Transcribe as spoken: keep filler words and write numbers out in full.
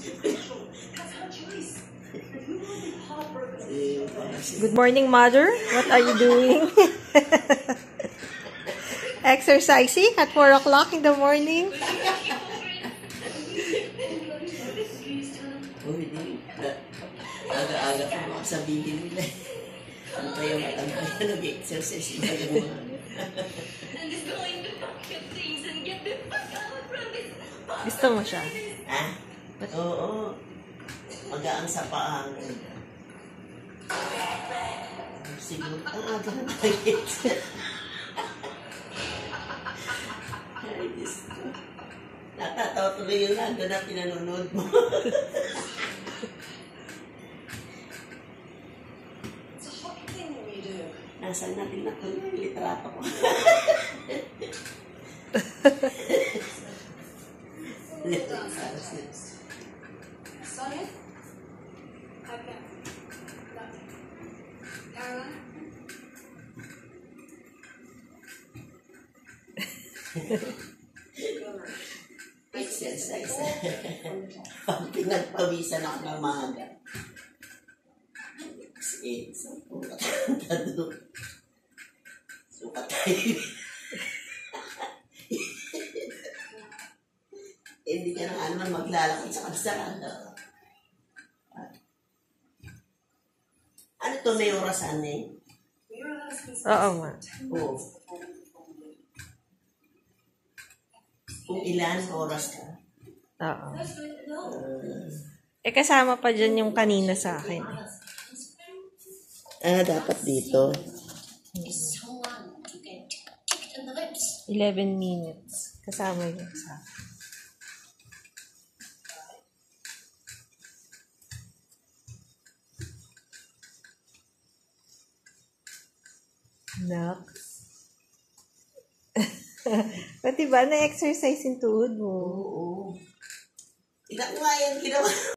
Good morning, mother. What are you doing? Exercising at four o'clock in the morning? Oh, hindi. Aga-aga pa mga sabihin nila. Ano pa yung matanda nag-exercise na yung mga... Gusto mo siya? Ha? Oo. Magaan sa paang. Siguro, ang aga na nag-exercise. Natatawa tuloy yung nandun na pinanonood mo. Nasaan natin na ito yung litrato ko. Sorry? Okay. Caroline? Exercise. Pag pinagpawisan ako ng maga. Eh, sampu katanda doon. Sukat tayo. Hindi ka na nga naman maglalakad sa kalsada. Ano to, may orasan eh? Oo nga. Oo. Kung ilan oras ka? Oo. Eh, kasama pa dyan yung kanina sa akin. Ah, dapat dito. eleven minutes. Kasama yun sa akin. Nak. Pati ba na-exercise yung tuhod mo? Oo. Tignan ko nga yan, ginawa.